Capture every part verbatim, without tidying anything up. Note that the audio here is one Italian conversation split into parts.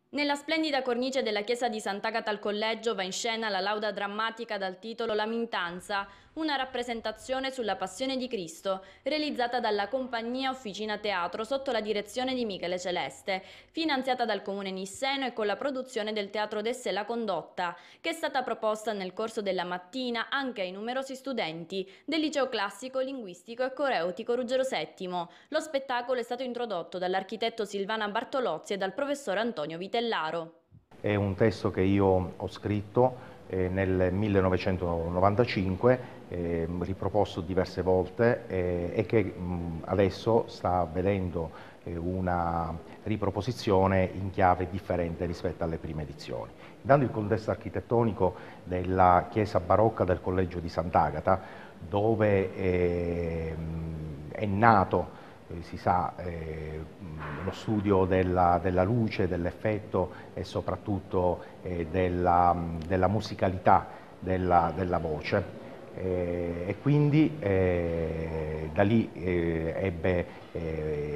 Nella splendida cornice della chiesa di Sant'Agata al Collegio va in scena la lauda drammatica dal titolo La Mintanza, una rappresentazione sulla Passione di Cristo, realizzata dalla compagnia Officina Teatro sotto la direzione di Michele Celeste, finanziata dal Comune Nisseno e con la produzione del Teatro Desse La Condotta, che è stata proposta nel corso della mattina anche ai numerosi studenti del Liceo Classico, Linguistico e Coreutico Ruggero settimo. Lo spettacolo è stato introdotto dall'architetto Silvana Bartolozzi e dal professor Antonio Vitellaro. È un testo che io ho scritto eh, nel millenovecentonovantacinque, eh, riproposto diverse volte eh, e che mh, adesso sta vedendo eh, una riproposizione in chiave differente rispetto alle prime edizioni. Intanto il contesto architettonico della chiesa barocca del Collegio di Sant'Agata, dove eh, è nato Eh, si sa, eh, lo studio della, della luce, dell'effetto e soprattutto eh, della, della musicalità della, della voce. Eh, e quindi eh, da lì eh, ebbe, eh,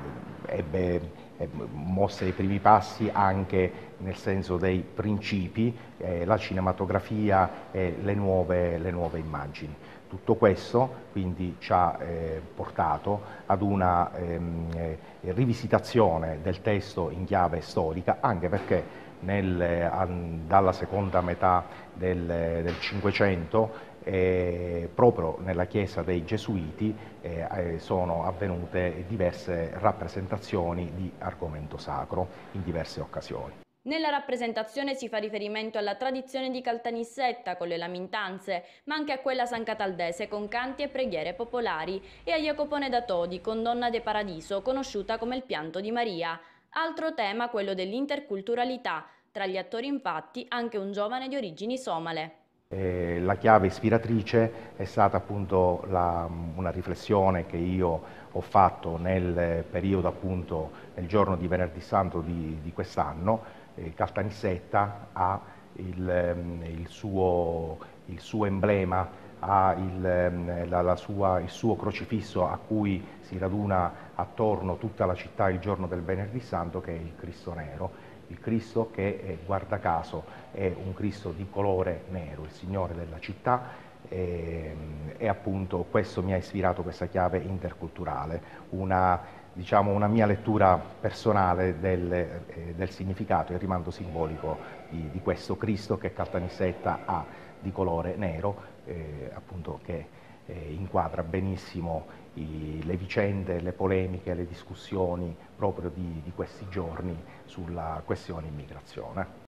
ebbe, ebbe mosse i primi passi anche nel senso dei principi, eh, la cinematografia e le nuove, le nuove immagini. Tutto questo quindi ci ha eh, portato ad una ehm, eh, rivisitazione del testo in chiave storica, anche perché nel, eh, dalla seconda metà del Cinquecento eh, proprio nella chiesa dei Gesuiti eh, eh, sono avvenute diverse rappresentazioni di argomento sacro in diverse occasioni. Nella rappresentazione si fa riferimento alla tradizione di Caltanissetta con le lamentanze, ma anche a quella sancataldese con canti e preghiere popolari e a Jacopone da Todi con Donna de Paradiso, conosciuta come il pianto di Maria. Altro tema quello dell'interculturalità, tra gli attori infatti anche un giovane di origini somale. Eh, la chiave ispiratrice è stata appunto la, una riflessione che io ho fatto nel periodo appunto, nel giorno di Venerdì Santo di, di quest'anno. Eh, Caltanissetta ha il, il, suo, il suo emblema, ha il, la, la sua, il suo crocifisso a cui si raduna attorno tutta la città il giorno del Venerdì Santo, che è il Cristo Nero. Il Cristo che, eh, guarda caso, è un Cristo di colore nero, il Signore della città, e, e appunto questo mi ha ispirato, questa chiave interculturale, una, diciamo, una mia lettura personale del, eh, del significato e il rimando simbolico di, di questo Cristo che Caltanissetta ha di colore nero, eh, appunto che eh, inquadra benissimo i, le vicende, le polemiche, le discussioni proprio di, di questi giorni sulla questione immigrazione.